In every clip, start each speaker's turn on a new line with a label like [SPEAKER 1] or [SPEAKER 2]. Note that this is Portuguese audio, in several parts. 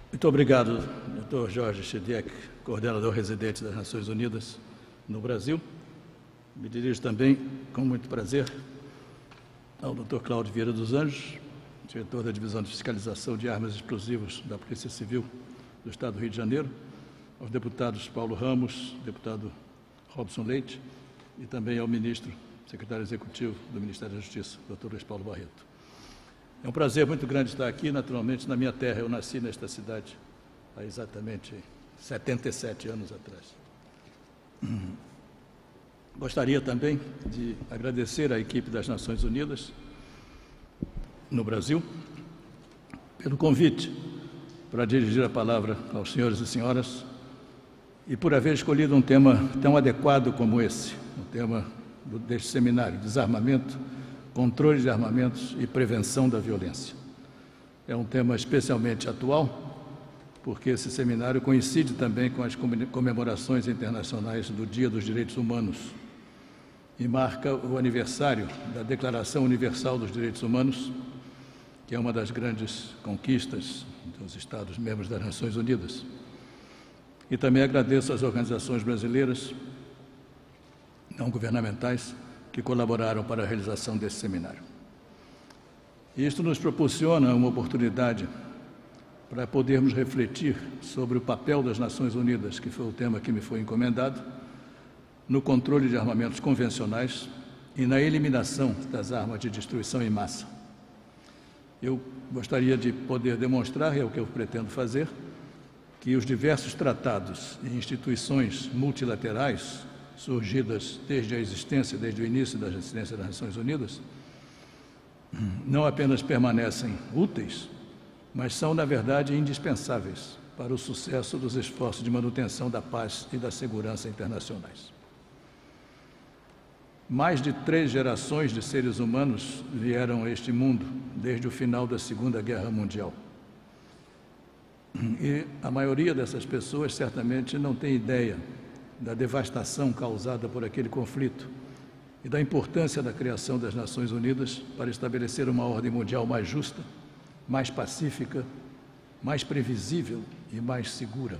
[SPEAKER 1] Muito obrigado, Dr. Jorge Chidiek, coordenador residente das Nações Unidas no Brasil. Me dirijo também, com muito prazer, ao Dr. Cláudio Vieira dos Anjos, diretor da Divisão de Fiscalização de Armas e Explosivos da Polícia Civil do Estado do Rio de Janeiro, aos deputados Paulo Ramos, deputado Robson Leite, e também ao ministro, secretário executivo do Ministério da Justiça, Dr. Luiz Paulo Barreto. É um prazer muito grande estar aqui, naturalmente, na minha terra. Eu nasci nesta cidade há exatamente 77 anos atrás. Gostaria também de agradecer à equipe das Nações Unidas no Brasil pelo convite para dirigir a palavra aos senhores e senhoras e por haver escolhido um tema tão adequado como esse, o tema deste seminário, desarmamento, controle de armamentos e prevenção da violência. É um tema especialmente atual, porque esse seminário coincide também com as comemorações internacionais do Dia dos Direitos Humanos e marca o aniversário da Declaração Universal dos Direitos Humanos, que é uma das grandes conquistas dos Estados-membros das Nações Unidas. E também agradeço às organizações brasileiras não governamentais que colaboraram para a realização desse seminário. Isto nos proporciona uma oportunidade para podermos refletir sobre o papel das Nações Unidas, que foi o tema que me foi encomendado, no controle de armamentos convencionais e na eliminação das armas de destruição em massa. Eu gostaria de poder demonstrar, e é o que eu pretendo fazer, que os diversos tratados e instituições multilaterais surgidas desde o início da existência das Nações Unidas, não apenas permanecem úteis, mas são, na verdade, indispensáveis para o sucesso dos esforços de manutenção da paz e da segurança internacionais. Mais de 3 gerações de seres humanos vieram a este mundo desde o final da Segunda Guerra Mundial. E a maioria dessas pessoas certamente não tem ideia da devastação causada por aquele conflito e da importância da criação das Nações Unidas para estabelecer uma ordem mundial mais justa, mais pacífica, mais previsível e mais segura.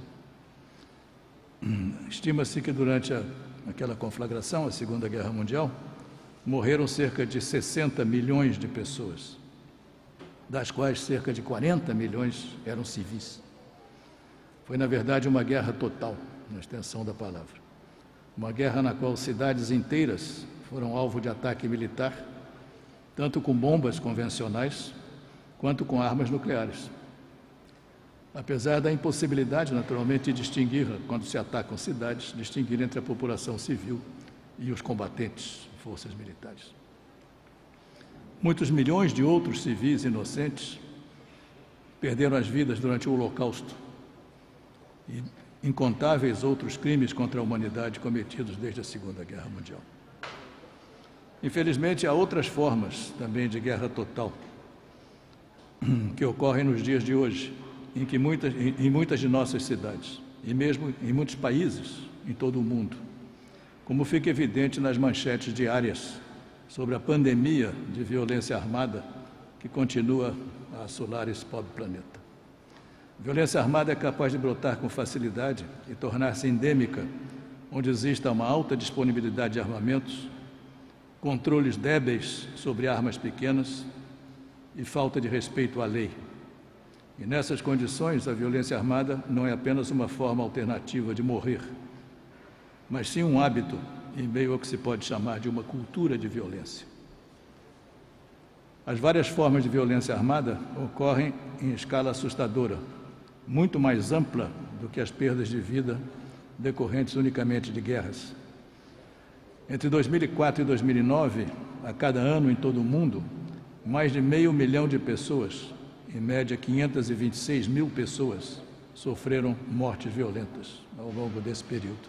[SPEAKER 1] Estima-se que durante aquela conflagração, a Segunda Guerra Mundial, morreram cerca de 60 milhões de pessoas, das quais cerca de 40 milhões eram civis. Foi, na verdade, uma guerra total, na extensão da palavra. Uma guerra na qual cidades inteiras foram alvo de ataque militar, tanto com bombas convencionais, quanto com armas nucleares. Apesar da impossibilidade, naturalmente, de distinguir, quando se atacam cidades, distinguir entre a população civil e os combatentes, forças militares. Muitos milhões de outros civis inocentes perderam as vidas durante o Holocausto e incontáveis outros crimes contra a humanidade cometidos desde a Segunda Guerra Mundial. Infelizmente, há outras formas também de guerra total que ocorrem nos dias de hoje, em muitas de nossas cidades, e mesmo em muitos países em todo o mundo, como fica evidente nas manchetes diárias sobre a pandemia de violência armada que continua a assolar esse pobre planeta. A violência armada é capaz de brotar com facilidade e tornar-se endêmica, onde exista uma alta disponibilidade de armamentos, controles débeis sobre armas pequenas e falta de respeito à lei. E nessas condições, a violência armada não é apenas uma forma alternativa de morrer, mas sim um hábito em meio ao que se pode chamar de uma cultura de violência. As várias formas de violência armada ocorrem em escala assustadora, muito mais ampla do que as perdas de vida decorrentes unicamente de guerras. Entre 2004 e 2009, a cada ano em todo o mundo, mais de 500 mil de pessoas, em média 526 mil pessoas, sofreram mortes violentas ao longo desse período.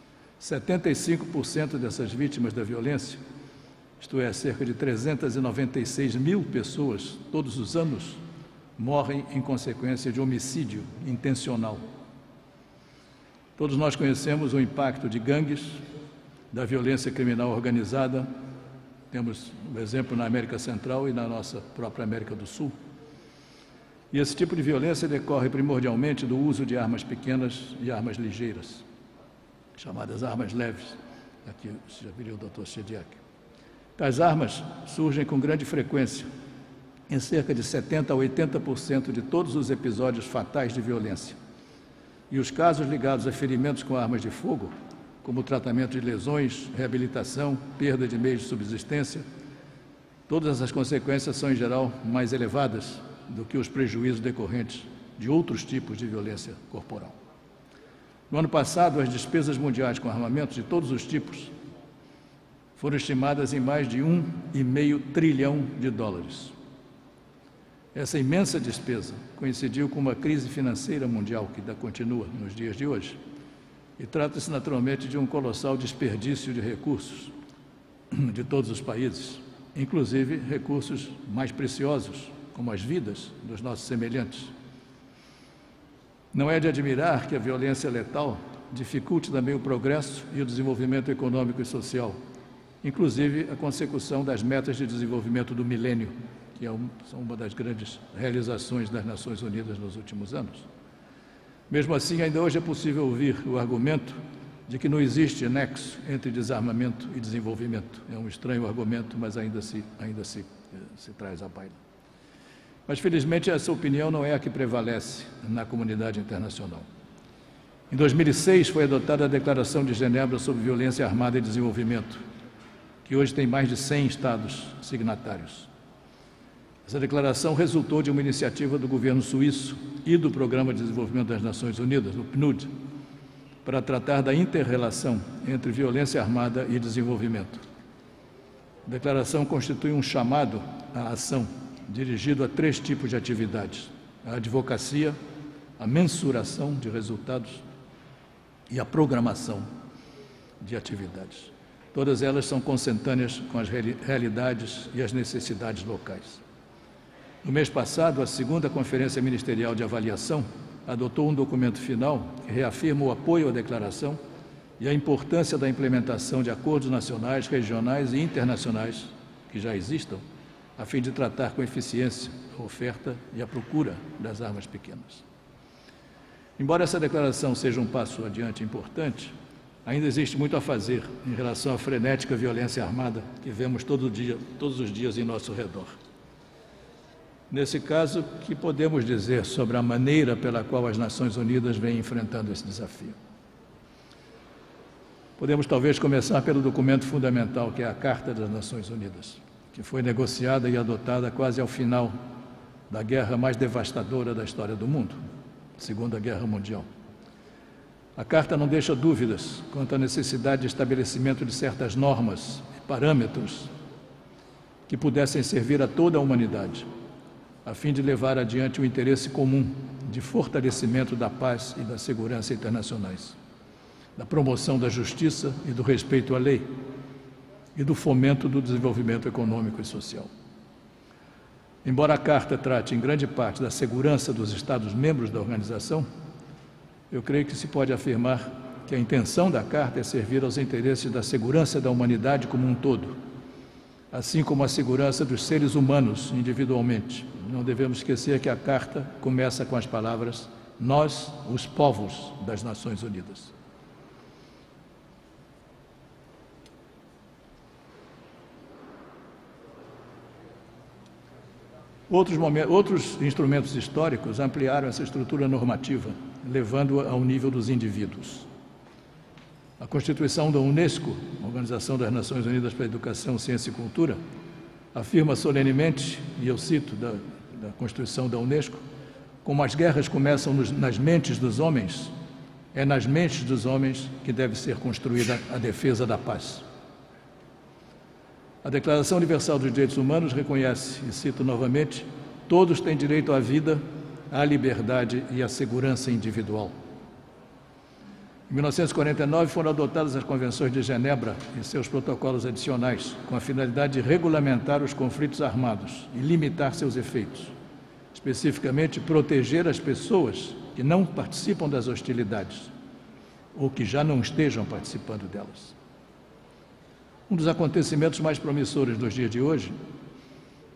[SPEAKER 1] 75% dessas vítimas da violência, isto é, cerca de 396 mil pessoas, todos os anos, morrem em consequência de homicídio intencional. Todos nós conhecemos o impacto de gangues, da violência criminal organizada. Temos um exemplo na América Central e na nossa própria América do Sul. E esse tipo de violência decorre primordialmente do uso de armas pequenas e armas ligeiras, chamadas armas leves. Aqui você já viu o Dr. Shediac. Tais armas surgem com grande frequência, em cerca de 70% a 80% de todos os episódios fatais de violência. E os casos ligados a ferimentos com armas de fogo, como tratamento de lesões, reabilitação, perda de meios de subsistência, todas as consequências são, em geral, mais elevadas do que os prejuízos decorrentes de outros tipos de violência corporal. No ano passado, as despesas mundiais com armamentos de todos os tipos foram estimadas em mais de $1,5 trilhão. Essa imensa despesa coincidiu com uma crise financeira mundial que ainda continua nos dias de hoje, e trata-se naturalmente de um colossal desperdício de recursos de todos os países, inclusive recursos mais preciosos, como as vidas dos nossos semelhantes. Não é de admirar que a violência letal dificulte também o progresso e o desenvolvimento econômico e social, inclusive a consecução das metas de desenvolvimento do milênio, que são uma das grandes realizações das Nações Unidas nos últimos anos. Mesmo assim, ainda hoje é possível ouvir o argumento de que não existe nexo entre desarmamento e desenvolvimento. É um estranho argumento, mas ainda se traz à baila. Mas, felizmente, essa opinião não é a que prevalece na comunidade internacional. Em 2006, foi adotada a Declaração de Genebra sobre Violência Armada e Desenvolvimento, que hoje tem mais de 100 estados signatários. Essa declaração resultou de uma iniciativa do governo suíço e do Programa de Desenvolvimento das Nações Unidas, o PNUD, para tratar da inter-relação entre violência armada e desenvolvimento. A declaração constitui um chamado à ação dirigido a 3 tipos de atividades: a advocacia, a mensuração de resultados e a programação de atividades. Todas elas são consentâneas com as realidades e as necessidades locais. No mês passado, a 2ª Conferência Ministerial de Avaliação adotou um documento final que reafirma o apoio à declaração e a importância da implementação de acordos nacionais, regionais e internacionais que já existam, a fim de tratar com eficiência a oferta e a procura das armas pequenas. Embora essa declaração seja um passo adiante importante, ainda existe muito a fazer em relação à frenética violência armada que vemos todos os dias em nosso redor. Nesse caso, o que podemos dizer sobre a maneira pela qual as Nações Unidas vêm enfrentando esse desafio? Podemos talvez começar pelo documento fundamental, que é a Carta das Nações Unidas, que foi negociada e adotada quase ao final da guerra mais devastadora da história do mundo, a Segunda Guerra Mundial. A Carta não deixa dúvidas quanto à necessidade de estabelecimento de certas normas e parâmetros que pudessem servir a toda a humanidade, a fim de levar adiante o interesse comum de fortalecimento da paz e da segurança internacionais, da promoção da justiça e do respeito à lei e do fomento do desenvolvimento econômico e social. Embora a Carta trate em grande parte da segurança dos Estados-membros da organização, eu creio que se pode afirmar que a intenção da Carta é servir aos interesses da segurança da humanidade como um todo, assim como a segurança dos seres humanos individualmente. Não devemos esquecer que a Carta começa com as palavras: nós, os povos das Nações Unidas. Outros instrumentos históricos ampliaram essa estrutura normativa, levando-a ao nível dos indivíduos. A Constituição da Unesco, Organização das Nações Unidas para a Educação, Ciência e Cultura, afirma solenemente, e eu cito da Constituição da Unesco: como as guerras começam nas mentes dos homens, é nas mentes dos homens que deve ser construída a defesa da paz. A Declaração Universal dos Direitos Humanos reconhece, e cito novamente: todos têm direito à vida, à liberdade e à segurança individual. Em 1949 foram adotadas as Convenções de Genebra e seus protocolos adicionais, com a finalidade de regulamentar os conflitos armados e limitar seus efeitos, especificamente proteger as pessoas que não participam das hostilidades ou que já não estejam participando delas. Um dos acontecimentos mais promissores dos dias de hoje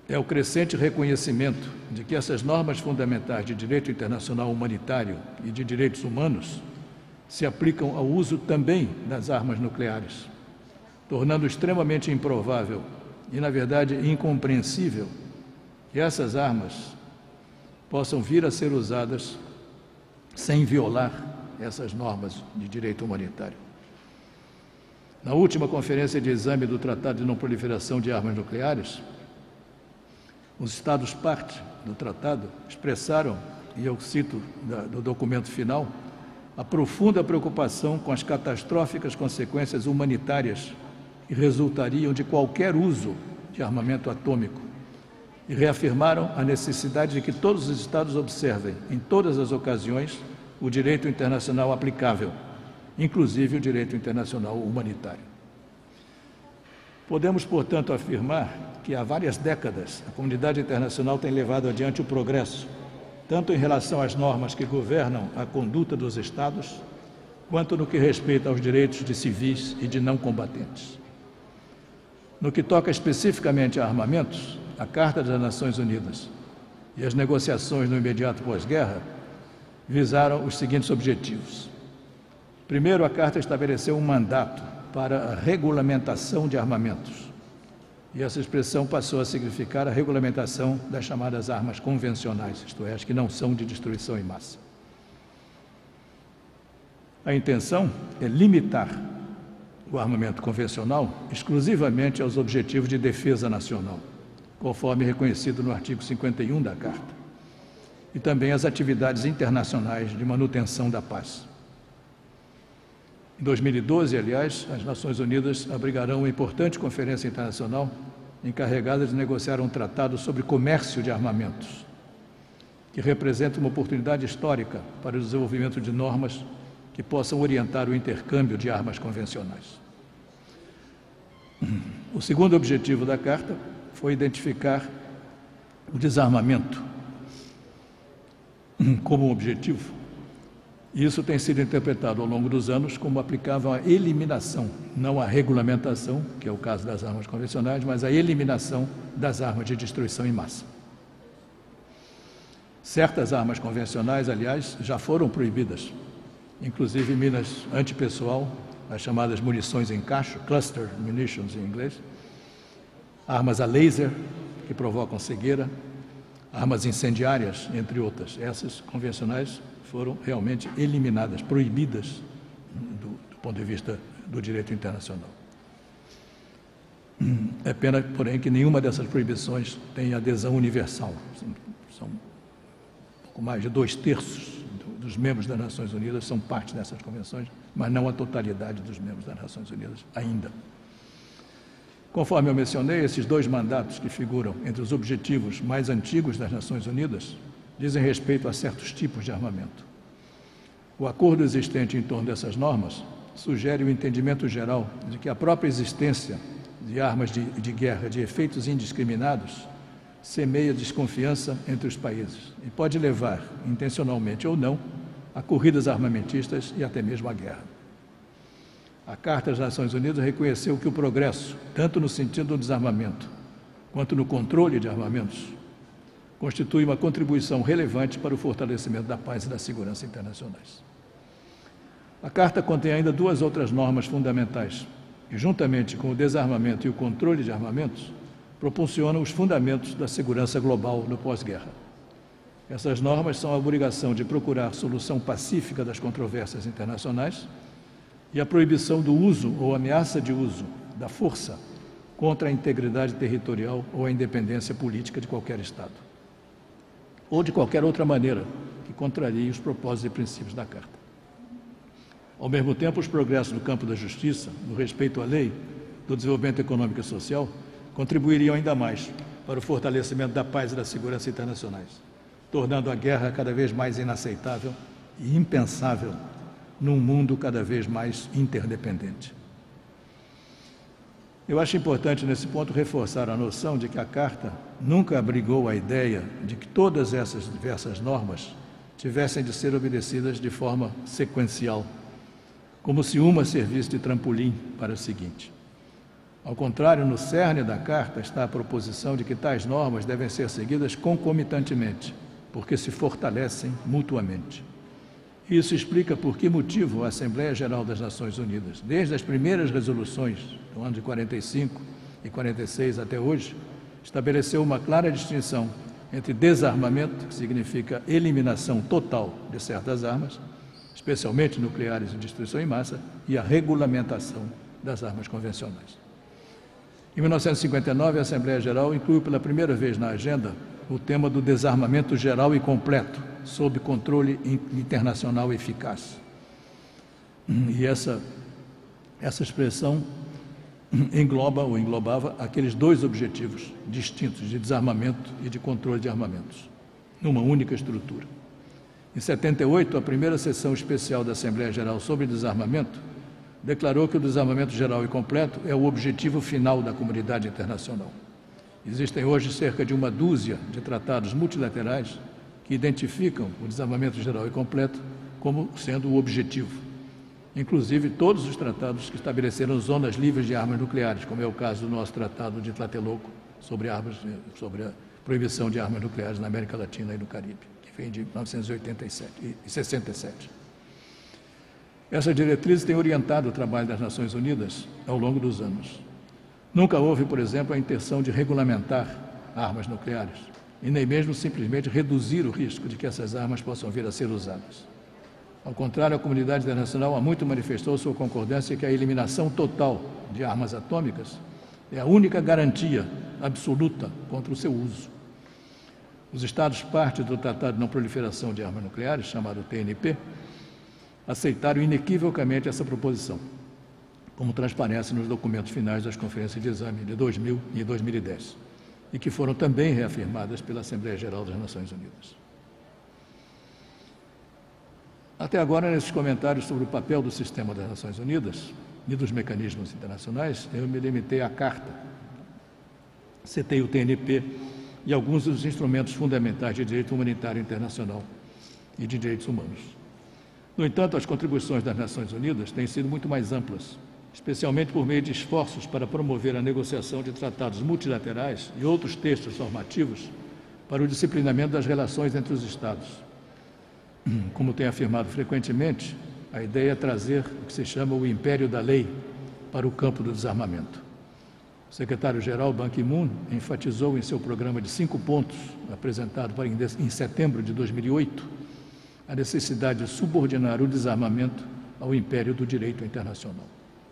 [SPEAKER 1] é o crescente reconhecimento de que essas normas fundamentais de direito internacional humanitário e de direitos humanos se aplicam ao uso também das armas nucleares, tornando extremamente improvável e, na verdade, incompreensível que essas armas possam vir a ser usadas sem violar essas normas de direito humanitário. Na última conferência de exame do Tratado de Não Proliferação de Armas Nucleares, os Estados-partes do tratado expressaram, e eu cito do documento final, a profunda preocupação com as catastróficas consequências humanitárias que resultariam de qualquer uso de armamento atômico e reafirmaram a necessidade de que todos os Estados observem, em todas as ocasiões, o direito internacional aplicável, inclusive o direito internacional humanitário. Podemos, portanto, afirmar que há várias décadas a comunidade internacional tem levado adiante o progresso, tanto em relação às normas que governam a conduta dos Estados, quanto no que respeita aos direitos de civis e de não combatentes. No que toca especificamente a armamentos, a Carta das Nações Unidas e as negociações no imediato pós-guerra visaram os seguintes objetivos. Primeiro, a Carta estabeleceu um mandato para a regulamentação de armamentos, e essa expressão passou a significar a regulamentação das chamadas armas convencionais, isto é, as que não são de destruição em massa. A intenção é limitar o armamento convencional exclusivamente aos objetivos de defesa nacional, conforme reconhecido no artigo 51 da Carta, e também as atividades internacionais de manutenção da paz. Em 2012, aliás, as Nações Unidas abrigarão uma importante conferência internacional encarregada de negociar um tratado sobre comércio de armamentos, que representa uma oportunidade histórica para o desenvolvimento de normas que possam orientar o intercâmbio de armas convencionais. O segundo objetivo da Carta foi identificar o desarmamento como objetivo. Isso tem sido interpretado ao longo dos anos como aplicável à eliminação, não à regulamentação, que é o caso das armas convencionais, mas à eliminação das armas de destruição em massa. Certas armas convencionais, aliás, já foram proibidas, inclusive minas antipessoal, as chamadas munições em cacho, cluster munitions em inglês, armas a laser, que provocam cegueira, armas incendiárias, entre outras. Essas convencionais foram realmente eliminadas, proibidas do ponto de vista do direito internacional. É pena, porém, que nenhuma dessas proibições tem adesão universal. São pouco mais de 2/3 dos membros das Nações Unidas são parte dessas convenções, mas não a totalidade dos membros das Nações Unidas ainda. Conforme eu mencionei, esses dois mandatos que figuram entre os objetivos mais antigos das Nações Unidas dizem respeito a certos tipos de armamento. O acordo existente em torno dessas normas sugere o entendimento geral de que a própria existência de armas de guerra de efeitos indiscriminados semeia desconfiança entre os países e pode levar, intencionalmente ou não, a corridas armamentistas e até mesmo a guerra. A Carta das Nações Unidas reconheceu que o progresso, tanto no sentido do desarmamento quanto no controle de armamentos, constitui uma contribuição relevante para o fortalecimento da paz e da segurança internacionais. A Carta contém ainda duas outras normas fundamentais, que, juntamente com o desarmamento e o controle de armamentos, proporcionam os fundamentos da segurança global no pós-guerra. Essas normas são a obrigação de procurar solução pacífica das controvérsias internacionais e a proibição do uso ou ameaça de uso da força contra a integridade territorial ou a independência política de qualquer Estado, ou de qualquer outra maneira que contrarie os propósitos e princípios da Carta. Ao mesmo tempo, os progressos no campo da justiça, no respeito à lei, do desenvolvimento econômico e social, contribuiriam ainda mais para o fortalecimento da paz e da segurança internacionais, tornando a guerra cada vez mais inaceitável e impensável num mundo cada vez mais interdependente. Eu acho importante, nesse ponto, reforçar a noção de que a Carta nunca abrigou a ideia de que todas essas diversas normas tivessem de ser obedecidas de forma sequencial, como se uma servisse de trampolim para a seguinte. Ao contrário, no cerne da Carta está a proposição de que tais normas devem ser seguidas concomitantemente, porque se fortalecem mutuamente. Isso explica por que motivo a Assembleia Geral das Nações Unidas, desde as primeiras resoluções do ano de 45 e 46 até hoje, estabeleceu uma clara distinção entre desarmamento, que significa eliminação total de certas armas, especialmente nucleares e destruição em massa, e a regulamentação das armas convencionais. Em 1959, a Assembleia Geral incluiu pela primeira vez na agenda o tema do desarmamento geral e completo, sob controle internacional eficaz. E essa expressão englobava aqueles dois objetivos distintos de desarmamento e de controle de armamentos, numa única estrutura. Em 78, a primeira sessão especial da Assembleia Geral sobre desarmamento declarou que o desarmamento geral e completo é o objetivo final da comunidade internacional. Existem hoje cerca de uma dúzia de tratados multilaterais que identificam o desarmamento geral e completo como sendo o objetivo. Inclusive todos os tratados que estabeleceram zonas livres de armas nucleares, como é o caso do nosso Tratado de Tlatelolco sobre a proibição de armas nucleares na América Latina e no Caribe, que vem de 1987 e 67. Essas diretrizes têm orientado o trabalho das Nações Unidas ao longo dos anos. Nunca houve, por exemplo, a intenção de regulamentar armas nucleares e nem mesmo simplesmente reduzir o risco de que essas armas possam vir a ser usadas. Ao contrário, a comunidade internacional há muito manifestou sua concordância que a eliminação total de armas atômicas é a única garantia absoluta contra o seu uso. Os Estados partes do Tratado de Não Proliferação de Armas Nucleares, chamado TNP, aceitaram inequivocamente essa proposição, como transparece nos documentos finais das conferências de exame de 2000 e 2010, e que foram também reafirmadas pela Assembleia Geral das Nações Unidas. Até agora, nesses comentários sobre o papel do sistema das Nações Unidas e dos mecanismos internacionais, eu me limitei à Carta, citei o TNP e alguns dos instrumentos fundamentais de direito humanitário internacional e de direitos humanos. No entanto, as contribuições das Nações Unidas têm sido muito mais amplas, especialmente por meio de esforços para promover a negociação de tratados multilaterais e outros textos normativos para o disciplinamento das relações entre os Estados. Como tenho afirmado frequentemente, a ideia é trazer o que se chama o império da lei para o campo do desarmamento. O secretário-geral Ban Ki-moon enfatizou em seu programa de 5 pontos, apresentado em setembro de 2008, a necessidade de subordinar o desarmamento ao império do direito internacional.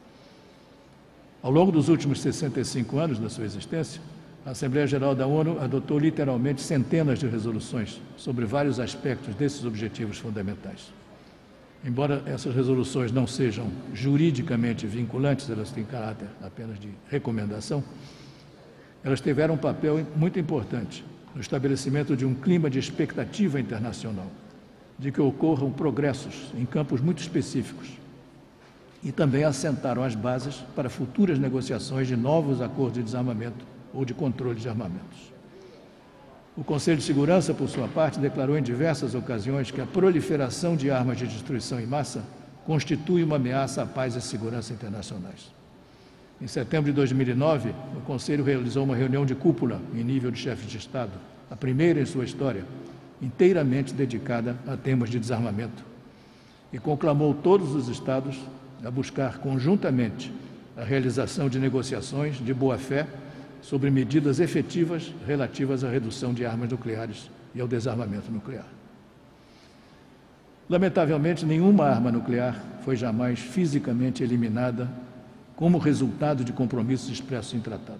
[SPEAKER 1] Ao longo dos últimos 65 anos da sua existência, a Assembleia Geral da ONU adotou literalmente centenas de resoluções sobre vários aspectos desses objetivos fundamentais. Embora essas resoluções não sejam juridicamente vinculantes, elas têm caráter apenas de recomendação, elas tiveram um papel muito importante no estabelecimento de um clima de expectativa internacional, de que ocorram progressos em campos muito específicos e também assentaram as bases para futuras negociações de novos acordos de desarmamento ou de controle de armamentos. O Conselho de Segurança, por sua parte, declarou em diversas ocasiões que a proliferação de armas de destruição em massa constitui uma ameaça à paz e à segurança internacionais. Em setembro de 2009, o Conselho realizou uma reunião de cúpula em nível de chefes de Estado, a primeira em sua história, inteiramente dedicada a temas de desarmamento, e conclamou todos os Estados a buscar conjuntamente a realização de negociações de boa-fé sobre medidas efetivas relativas à redução de armas nucleares e ao desarmamento nuclear. Lamentavelmente, nenhuma arma nuclear foi jamais fisicamente eliminada como resultado de compromissos expressos em tratado.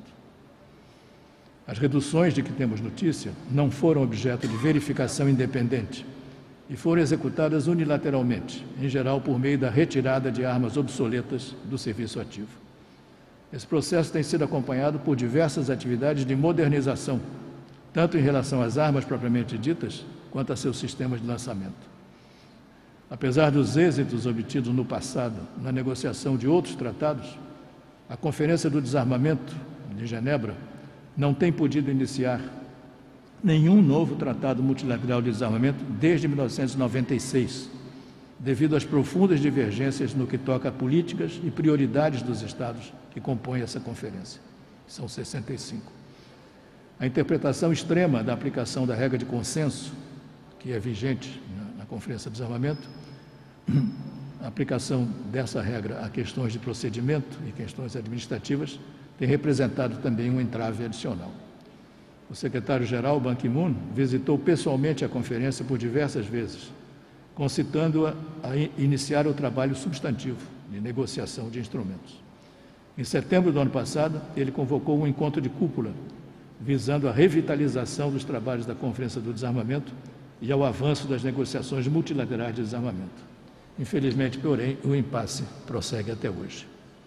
[SPEAKER 1] As reduções de que temos notícia não foram objeto de verificação independente e foram executadas unilateralmente, em geral por meio da retirada de armas obsoletas do serviço ativo. Esse processo tem sido acompanhado por diversas atividades de modernização, tanto em relação às armas propriamente ditas, quanto a seus sistemas de lançamento. Apesar dos êxitos obtidos no passado na negociação de outros tratados, a Conferência do Desarmamento de Genebra não tem podido iniciar nenhum novo tratado multilateral de desarmamento desde 1996, devido às profundas divergências no que toca a políticas e prioridades dos Estados que compõem essa conferência. São 65. A interpretação extrema da aplicação da regra de consenso, que é vigente na Conferência de Desarmamento, a aplicação dessa regra a questões de procedimento e questões administrativas tem representado também um entrave adicional. O secretário-geral Ban Ki-moon visitou pessoalmente a conferência por diversas vezes, concitando-a a iniciar o trabalho substantivo de negociação de instrumentos. Em setembro do ano passado, ele convocou um encontro de cúpula, visando a revitalização dos trabalhos da Conferência do Desarmamento e ao avanço das negociações multilaterais de desarmamento. Infelizmente, porém, o impasse prossegue até hoje.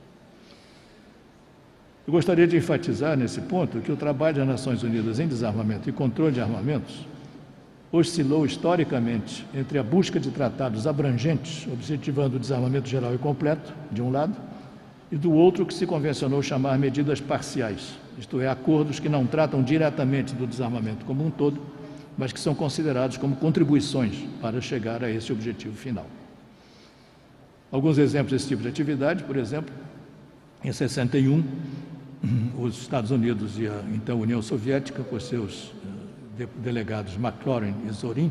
[SPEAKER 1] Eu gostaria de enfatizar nesse ponto que o trabalho das Nações Unidas em desarmamento e controle de armamentos oscilou historicamente entre a busca de tratados abrangentes, objetivando o desarmamento geral e completo, de um lado, e do outro que se convencionou chamar medidas parciais, isto é, acordos que não tratam diretamente do desarmamento como um todo, mas que são considerados como contribuições para chegar a esse objetivo final. Alguns exemplos desse tipo de atividade, por exemplo, em 61, os Estados Unidos e a então União Soviética, por seus delegados McLaurin e Zorin,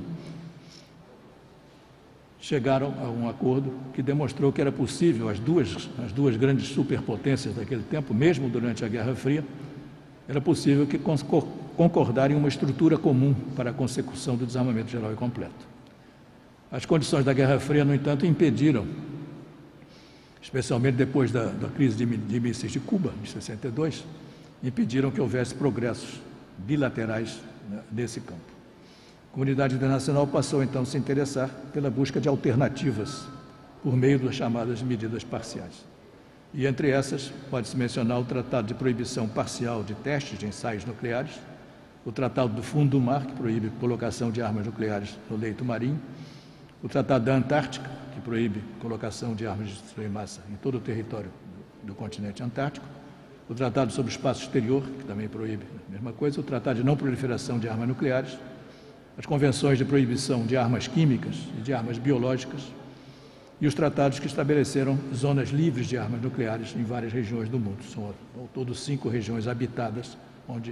[SPEAKER 1] chegaram a um acordo que demonstrou que era possível as duas grandes superpotências daquele tempo, mesmo durante a Guerra Fria, era possível que concordarem em uma estrutura comum para a consecução do desarmamento geral e completo. As condições da Guerra Fria, no entanto, impediram, especialmente depois da crise de mísseis de Cuba, de 62, impediram que houvesse progressos bilaterais nesse campo. A comunidade internacional passou, então, a se interessar pela busca de alternativas por meio das chamadas medidas parciais. E, entre essas, pode-se mencionar o Tratado de Proibição Parcial de Testes de Ensaios Nucleares, o Tratado do Fundo do Mar, que proíbe a colocação de armas nucleares no leito marinho, o Tratado da Antártica, que proíbe a colocação de armas de destruição em massa em todo o território do continente antártico, o Tratado sobre o Espaço Exterior, que também proíbe a mesma coisa, o Tratado de Não Proliferação de Armas Nucleares, as Convenções de Proibição de Armas Químicas e de Armas Biológicas e os tratados que estabeleceram zonas livres de armas nucleares em várias regiões do mundo. São ao todo 5 regiões habitadas onde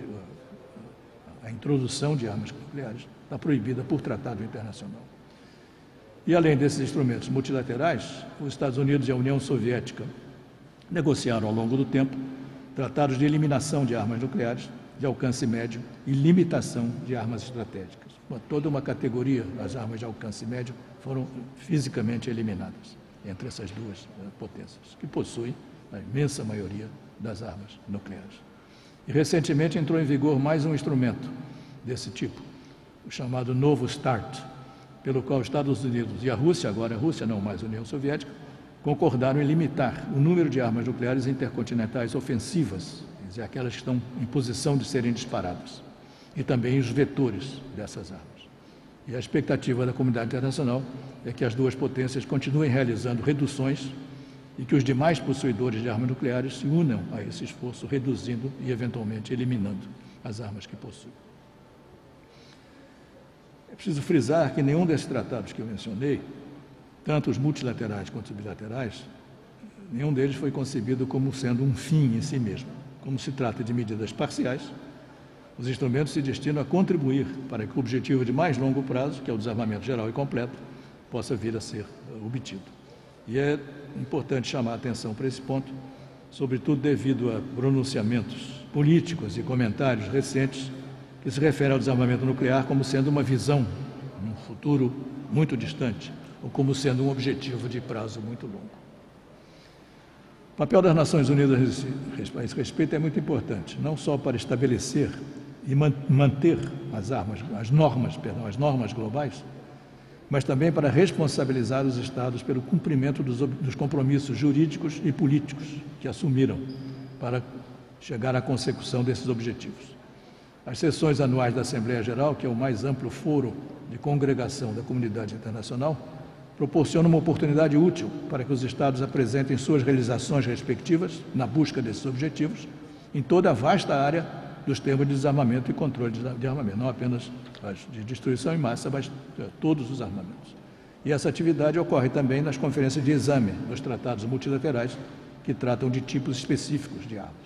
[SPEAKER 1] a introdução de armas nucleares está proibida por tratado internacional. E, além desses instrumentos multilaterais, os Estados Unidos e a União Soviética negociaram ao longo do tempo tratados de eliminação de armas nucleares de alcance médio e limitação de armas estratégicas. Toda uma categoria das armas de alcance médio foram fisicamente eliminadas entre essas duas potências, que possuem a imensa maioria das armas nucleares. E, recentemente, entrou em vigor mais um instrumento desse tipo, o chamado Novo START, pelo qual os Estados Unidos e a Rússia, agora a Rússia, não mais a União Soviética, concordaram em limitar o número de armas nucleares intercontinentais ofensivas, quer dizer, aquelas que estão em posição de serem disparadas, e também os vetores dessas armas. E a expectativa da comunidade internacional é que as duas potências continuem realizando reduções e que os demais possuidores de armas nucleares se unam a esse esforço, reduzindo e, eventualmente, eliminando as armas que possuem. É preciso frisar que nenhum desses tratados que eu mencionei, tanto os multilaterais quanto os bilaterais, nenhum deles foi concebido como sendo um fim em si mesmo. Como se trata de medidas parciais, os instrumentos se destinam a contribuir para que o objetivo de mais longo prazo, que é o desarmamento geral e completo, possa vir a ser obtido. E é importante chamar a atenção para esse ponto, sobretudo devido a pronunciamentos políticos e comentários recentes que se referem ao desarmamento nuclear como sendo uma visão num futuro muito distante, ou como sendo um objetivo de prazo muito longo. O papel das Nações Unidas a esse respeito é muito importante, não só para estabelecer e manter as normas globais, mas também para responsabilizar os Estados pelo cumprimento dos compromissos jurídicos e políticos que assumiram para chegar à consecução desses objetivos. As sessões anuais da Assembleia Geral, que é o mais amplo foro de congregação da comunidade internacional, proporcionam uma oportunidade útil para que os Estados apresentem suas realizações respectivas na busca desses objetivos em toda a vasta área dos termos de desarmamento e controle de armamento, não apenas as de destruição em massa, mas todos os armamentos. E essa atividade ocorre também nas conferências de exame dos tratados multilaterais, que tratam de tipos específicos de armas.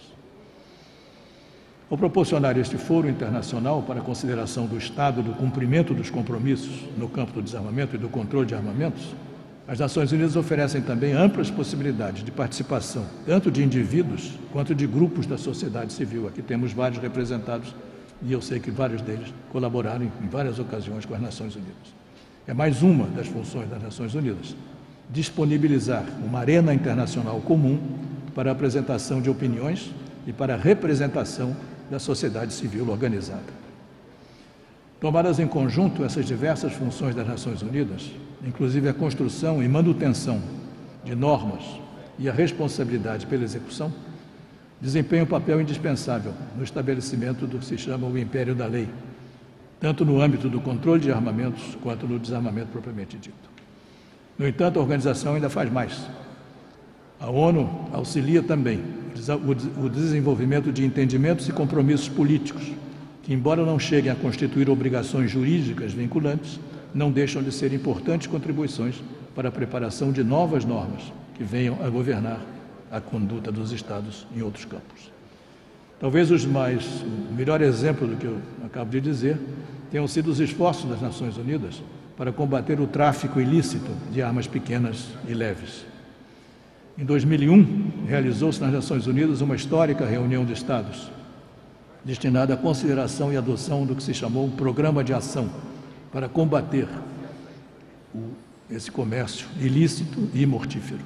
[SPEAKER 1] Ao proporcionar este foro internacional para a consideração do Estado do cumprimento dos compromissos no campo do desarmamento e do controle de armamentos, as Nações Unidas oferecem também amplas possibilidades de participação, tanto de indivíduos quanto de grupos da sociedade civil. Aqui temos vários representados e eu sei que vários deles colaboraram em várias ocasiões com as Nações Unidas. É mais uma das funções das Nações Unidas, disponibilizar uma arena internacional comum para a apresentação de opiniões e para a representação da sociedade civil organizada. Tomadas em conjunto, essas diversas funções das Nações Unidas, inclusive a construção e manutenção de normas e a responsabilidade pela execução, desempenham um papel indispensável no estabelecimento do que se chama o império da lei, tanto no âmbito do controle de armamentos quanto no desarmamento propriamente dito. No entanto, a organização ainda faz mais. A ONU auxilia também o desenvolvimento de entendimentos e compromissos políticos, que, embora não cheguem a constituir obrigações jurídicas vinculantes, não deixam de ser importantes contribuições para a preparação de novas normas que venham a governar a conduta dos Estados em outros campos. Talvez o melhor exemplo do que eu acabo de dizer tenham sido os esforços das Nações Unidas para combater o tráfico ilícito de armas pequenas e leves. Em 2001, realizou-se nas Nações Unidas uma histórica reunião de Estados, destinada à consideração e adoção do que se chamou um Programa de Ação para combater esse comércio ilícito e mortífero.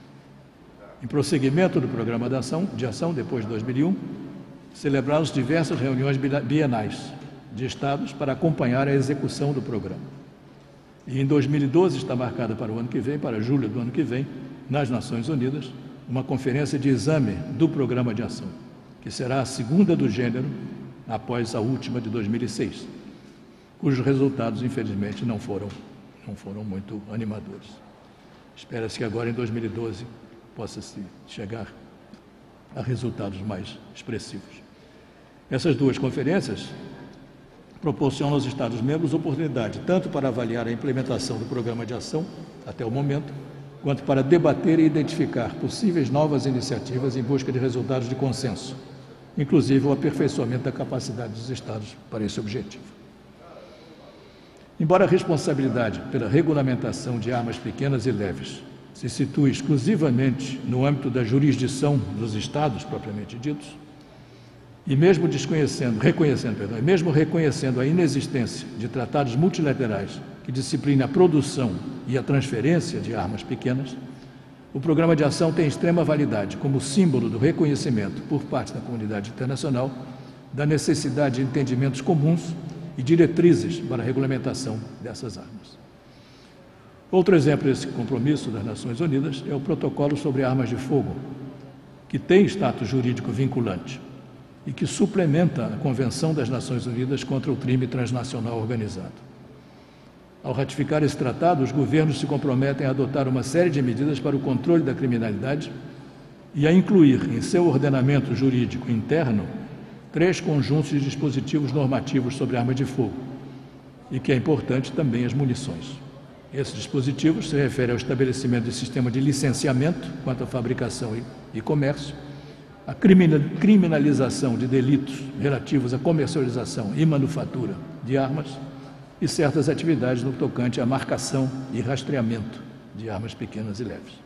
[SPEAKER 1] Em prosseguimento do Programa de Ação, depois de 2001, celebraram-se diversas reuniões bienais de Estados para acompanhar a execução do programa. E em 2012 está marcada para o ano que vem, para julho do ano que vem, nas Nações Unidas, uma conferência de exame do Programa de Ação, que será a segunda do gênero após a última de 2006, cujos resultados, infelizmente, não foram muito animadores. Espera-se que agora, em 2012, possa-se chegar a resultados mais expressivos. Essas duas conferências proporcionam aos Estados-membros oportunidade tanto para avaliar a implementação do Programa de Ação, até o momento, quanto para debater e identificar possíveis novas iniciativas em busca de resultados de consenso, inclusive o aperfeiçoamento da capacidade dos Estados para esse objetivo. Embora a responsabilidade pela regulamentação de armas pequenas e leves se situe exclusivamente no âmbito da jurisdição dos Estados propriamente ditos, e mesmo reconhecendo a inexistência de tratados multilaterais que disciplinem a produção e a transferência de armas pequenas, o Programa de Ação tem extrema validade como símbolo do reconhecimento por parte da comunidade internacional da necessidade de entendimentos comuns e diretrizes para a regulamentação dessas armas. Outro exemplo desse compromisso das Nações Unidas é o Protocolo sobre Armas de Fogo, que tem status jurídico vinculante e que suplementa a Convenção das Nações Unidas contra o Crime Transnacional Organizado. Ao ratificar esse tratado, os governos se comprometem a adotar uma série de medidas para o controle da criminalidade e a incluir em seu ordenamento jurídico interno 3 conjuntos de dispositivos normativos sobre armas de fogo, e que é importante também as munições. Esses dispositivos se referem ao estabelecimento de sistema de licenciamento quanto à fabricação e comércio, a criminalização de delitos relativos à comercialização e manufatura de armas e certas atividades no tocante à marcação e rastreamento de armas pequenas e leves.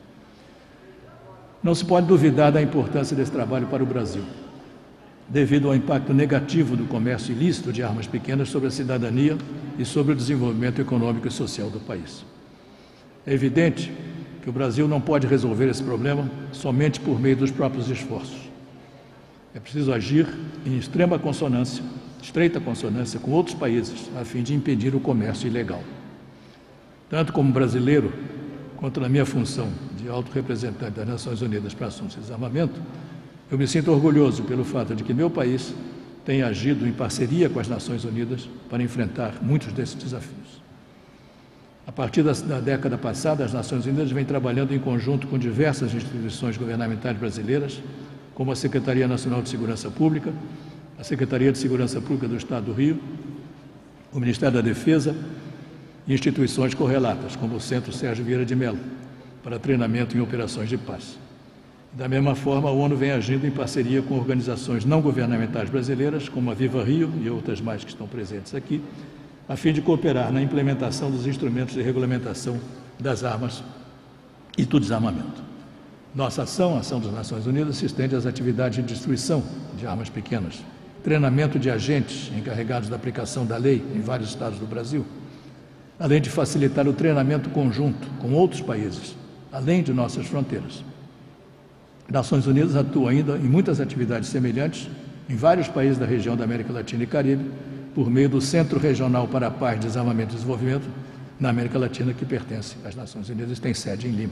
[SPEAKER 1] Não se pode duvidar da importância desse trabalho para o Brasil, devido ao impacto negativo do comércio ilícito de armas pequenas sobre a cidadania e sobre o desenvolvimento econômico e social do país. É evidente que o Brasil não pode resolver esse problema somente por meio dos próprios esforços. É preciso agir em estreita consonância com outros países, a fim de impedir o comércio ilegal. Tanto como brasileiro, quanto na minha função de alto representante das Nações Unidas para assuntos de desarmamento, eu me sinto orgulhoso pelo fato de que meu país tem agido em parceria com as Nações Unidas para enfrentar muitos desses desafios. A partir da década passada, as Nações Unidas vêm trabalhando em conjunto com diversas instituições governamentais brasileiras, como a Secretaria Nacional de Segurança Pública, a Secretaria de Segurança Pública do Estado do Rio, o Ministério da Defesa e instituições correlatas, como o Centro Sérgio Vieira de Mello, para treinamento em operações de paz. Da mesma forma, a ONU vem agindo em parceria com organizações não governamentais brasileiras, como a Viva Rio e outras mais que estão presentes aqui, a fim de cooperar na implementação dos instrumentos de regulamentação das armas e do desarmamento. Nossa ação, a ação das Nações Unidas, se estende às atividades de destruição de armas pequenas, treinamento de agentes encarregados da aplicação da lei em vários estados do Brasil, além de facilitar o treinamento conjunto com outros países, além de nossas fronteiras. Nações Unidas atua ainda em muitas atividades semelhantes em vários países da região da América Latina e Caribe, por meio do Centro Regional para a Paz, Desarmamento e Desenvolvimento na América Latina, que pertence às Nações Unidas e tem sede em Lima.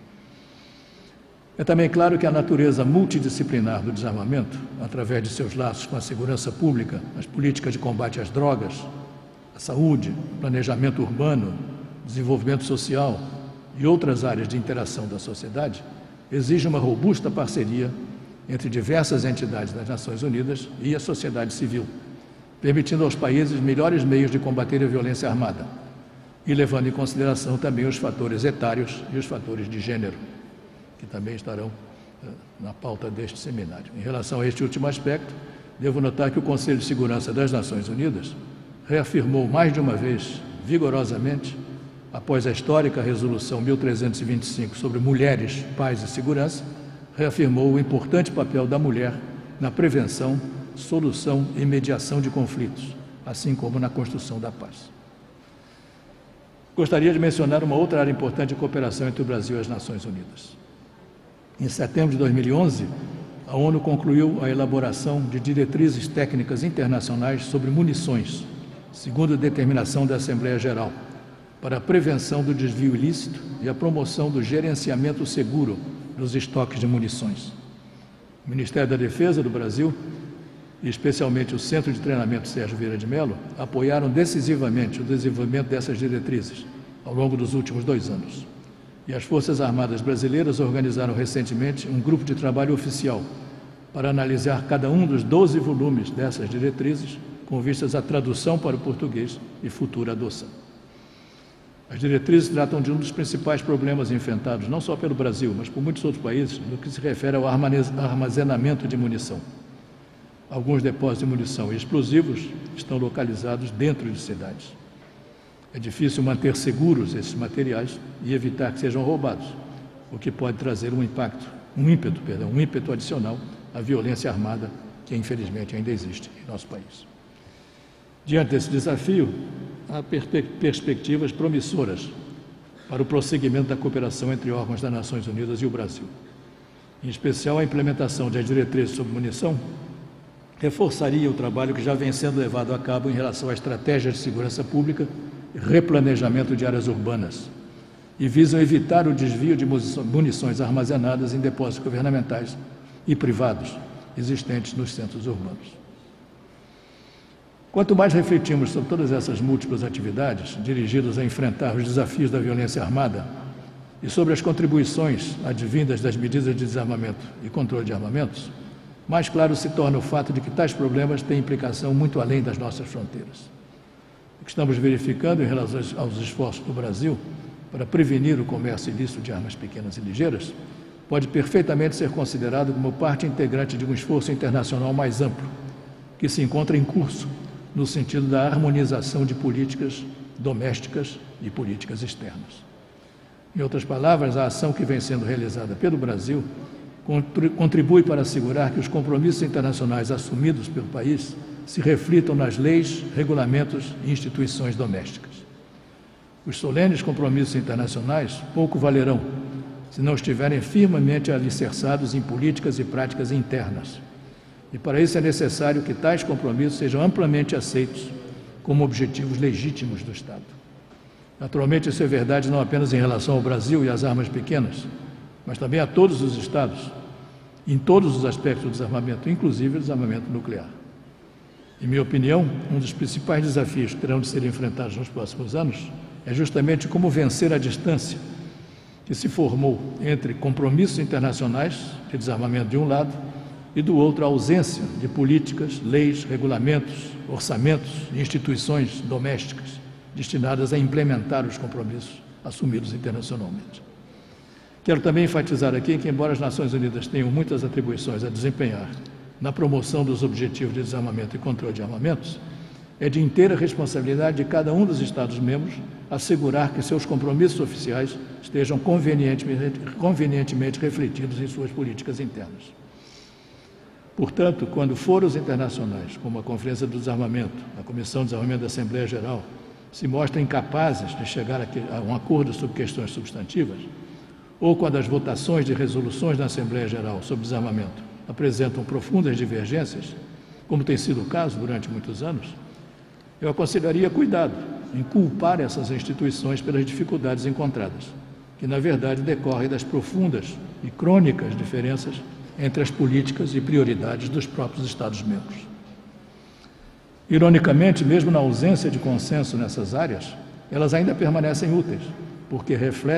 [SPEAKER 1] É também claro que a natureza multidisciplinar do desarmamento, através de seus laços com a segurança pública, as políticas de combate às drogas, a saúde, planejamento urbano, desenvolvimento social e outras áreas de interação da sociedade, exige uma robusta parceria entre diversas entidades das Nações Unidas e a sociedade civil, permitindo aos países melhores meios de combater a violência armada e levando em consideração também os fatores etários e os fatores de gênero, que também estarão na pauta deste seminário. Em relação a este último aspecto, devo notar que o Conselho de Segurança das Nações Unidas reafirmou mais de uma vez, vigorosamente, após a histórica Resolução 1325 sobre mulheres, paz e segurança, reafirmou o importante papel da mulher na prevenção, solução e mediação de conflitos, assim como na construção da paz. Gostaria de mencionar uma outra área importante de cooperação entre o Brasil e as Nações Unidas. Em setembro de 2011, a ONU concluiu a elaboração de diretrizes técnicas internacionais sobre munições, segundo a determinação da Assembleia Geral, para a prevenção do desvio ilícito e a promoção do gerenciamento seguro dos estoques de munições. O Ministério da Defesa do Brasil, e especialmente o Centro de Treinamento Sérgio Vieira de Mello, apoiaram decisivamente o desenvolvimento dessas diretrizes ao longo dos últimos 2 anos. E as Forças Armadas Brasileiras organizaram recentemente um grupo de trabalho oficial para analisar cada um dos 12 volumes dessas diretrizes, com vistas à tradução para o português e futura adoção. As diretrizes tratam de um dos principais problemas enfrentados, não só pelo Brasil, mas por muitos outros países, no que se refere ao armazenamento de munição. Alguns depósitos de munição e explosivos estão localizados dentro de cidades. É difícil manter seguros esses materiais e evitar que sejam roubados, o que pode trazer um ímpeto adicional à violência armada que, infelizmente, ainda existe em nosso país. Diante desse desafio, há perspectivas promissoras para o prosseguimento da cooperação entre órgãos das Nações Unidas e o Brasil. Em especial, a implementação das diretrizes sobre munição reforçaria o trabalho que já vem sendo levado a cabo em relação à estratégia de segurança pública e replanejamento de áreas urbanas, e visam evitar o desvio de munições armazenadas em depósitos governamentais e privados existentes nos centros urbanos. Quanto mais refletimos sobre todas essas múltiplas atividades dirigidas a enfrentar os desafios da violência armada e sobre as contribuições advindas das medidas de desarmamento e controle de armamentos, mais claro se torna o fato de que tais problemas têm implicação muito além das nossas fronteiras. O que estamos verificando em relação aos esforços do Brasil para prevenir o comércio ilícito de armas pequenas e ligeiras pode perfeitamente ser considerado como parte integrante de um esforço internacional mais amplo, que se encontra em curso no sentido da harmonização de políticas domésticas e políticas externas. Em outras palavras, a ação que vem sendo realizada pelo Brasil contribui para assegurar que os compromissos internacionais assumidos pelo país se reflitam nas leis, regulamentos e instituições domésticas. Os solenes compromissos internacionais pouco valerão se não estiverem firmemente alicerçados em políticas e práticas internas. E para isso é necessário que tais compromissos sejam amplamente aceitos como objetivos legítimos do Estado. Naturalmente, isso é verdade não apenas em relação ao Brasil e às armas pequenas, mas também a todos os Estados, em todos os aspectos do desarmamento, inclusive o desarmamento nuclear. Em minha opinião, um dos principais desafios que terão de ser enfrentados nos próximos anos é justamente como vencer a distância que se formou entre compromissos internacionais de desarmamento de um lado e do outro a ausência de políticas, leis, regulamentos, orçamentos e instituições domésticas destinadas a implementar os compromissos assumidos internacionalmente. Quero também enfatizar aqui que, embora as Nações Unidas tenham muitas atribuições a desempenhar na promoção dos objetivos de desarmamento e controle de armamentos, é de inteira responsabilidade de cada um dos Estados-membros assegurar que seus compromissos oficiais estejam convenientemente refletidos em suas políticas internas. Portanto, quando foros internacionais, como a Conferência do Desarmamento, a Comissão de Desarmamento da Assembleia Geral, se mostram incapazes de chegar a um acordo sobre questões substantivas, ou quando as votações de resoluções na Assembleia Geral sobre desarmamento apresentam profundas divergências, como tem sido o caso durante muitos anos, eu aconselharia cuidado em culpar essas instituições pelas dificuldades encontradas, que na verdade decorrem das profundas e crônicas diferenças entre as políticas e prioridades dos próprios Estados-membros. Ironicamente, mesmo na ausência de consenso nessas áreas, elas ainda permanecem úteis, porque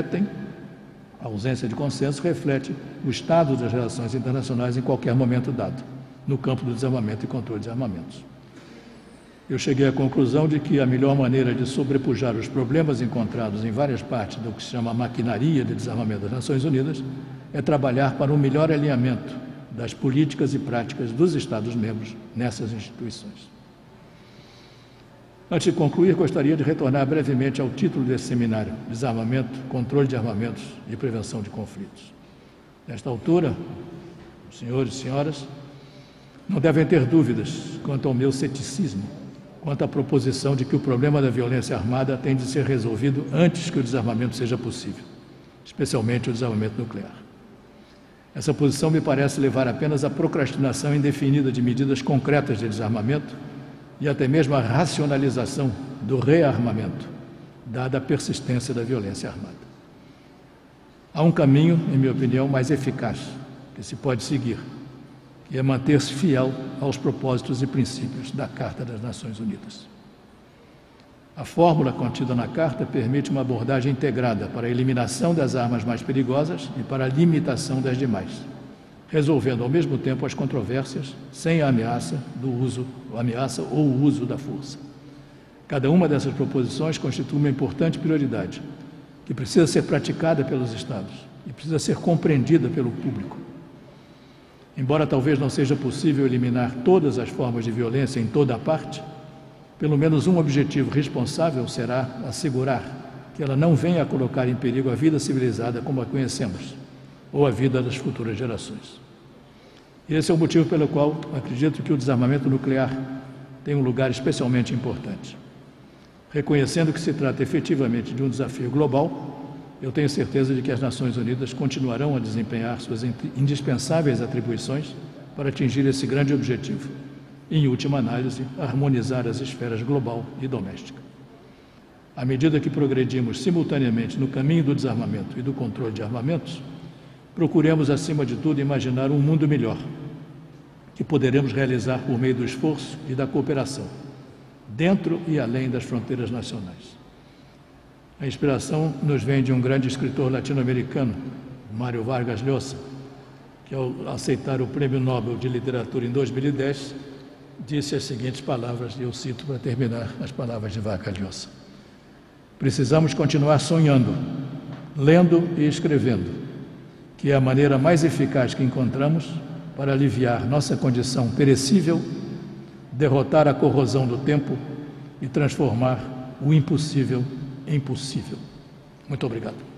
[SPEAKER 1] a ausência de consenso reflete o estado das relações internacionais em qualquer momento dado, no campo do desarmamento e controle de armamentos. Eu cheguei à conclusão de que a melhor maneira de sobrepujar os problemas encontrados em várias partes do que se chama maquinaria de desarmamento das Nações Unidas é trabalhar para um melhor alinhamento das políticas e práticas dos Estados-membros nessas instituições. Antes de concluir, gostaria de retornar brevemente ao título desse seminário: Desarmamento, Controle de Armamentos e Prevenção de Conflitos. Nesta altura, senhores e senhoras, não devem ter dúvidas quanto ao meu ceticismo, quanto à proposição de que o problema da violência armada tem de ser resolvido antes que o desarmamento seja possível, especialmente o desarmamento nuclear. Essa posição me parece levar apenas à procrastinação indefinida de medidas concretas de desarmamento e até mesmo à racionalização do rearmamento, dada a persistência da violência armada. Há um caminho, em minha opinião, mais eficaz que se pode seguir, que é manter-se fiel aos propósitos e princípios da Carta das Nações Unidas. A fórmula contida na Carta permite uma abordagem integrada para a eliminação das armas mais perigosas e para a limitação das demais, resolvendo ao mesmo tempo as controvérsias sem a ameaça ou o uso da força. Cada uma dessas proposições constitui uma importante prioridade, que precisa ser praticada pelos Estados e precisa ser compreendida pelo público. Embora talvez não seja possível eliminar todas as formas de violência em toda a parte, pelo menos um objetivo responsável será assegurar que ela não venha a colocar em perigo a vida civilizada como a conhecemos, ou a vida das futuras gerações. Esse é o motivo pelo qual acredito que o desarmamento nuclear tem um lugar especialmente importante. Reconhecendo que se trata efetivamente de um desafio global, eu tenho certeza de que as Nações Unidas continuarão a desempenhar suas indispensáveis atribuições para atingir esse grande objetivo. Em última análise, harmonizar as esferas global e doméstica. À medida que progredimos simultaneamente no caminho do desarmamento e do controle de armamentos, procuremos, acima de tudo, imaginar um mundo melhor, que poderemos realizar por meio do esforço e da cooperação, dentro e além das fronteiras nacionais. A inspiração nos vem de um grande escritor latino-americano, Mário Vargas Llosa, que, ao aceitar o Prêmio Nobel de Literatura em 2010, disse as seguintes palavras, e eu cito para terminar as palavras de Vargas Llosa: precisamos continuar sonhando, lendo e escrevendo, que é a maneira mais eficaz que encontramos para aliviar nossa condição perecível, derrotar a corrosão do tempo e transformar o impossível em possível. Muito obrigado.